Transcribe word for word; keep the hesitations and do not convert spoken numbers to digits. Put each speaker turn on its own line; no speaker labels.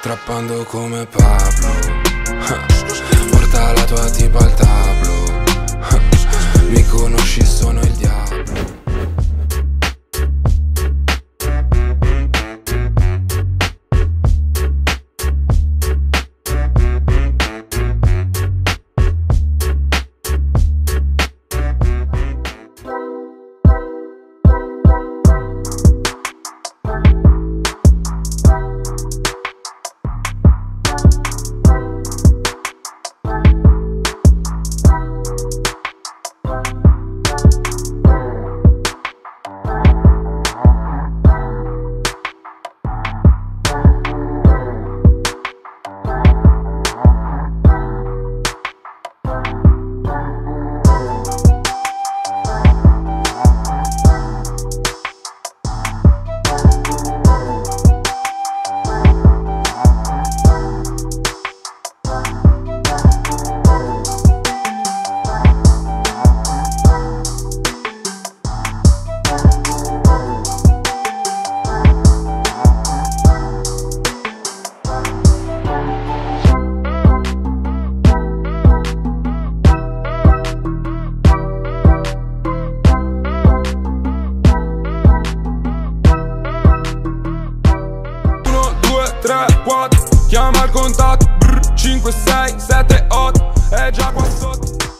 Trappando come Pablo, porta la tua tipa al tablo, mi conosci, sono il diavolo.
tre, quattro, chiama il contatto, brr, cinque, sei, sette, otto, è già qua sotto.